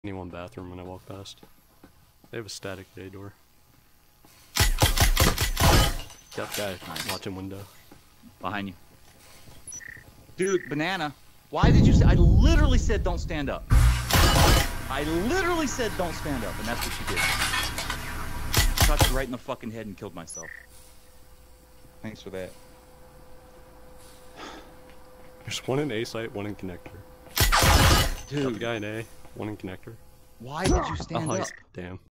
Anyone bathroom when I walk past. They have a static bay door. Got guy watching window. Behind you. Dude, banana. Why did you say? I literally said don't stand up. I literally said don't stand up, and that's what you did. Shot you right in the fucking head and killed myself. Thanks for that. There's one in A site, one in connector. Dude. Got the guy in A, one in connector. Why did you stand up? Damn.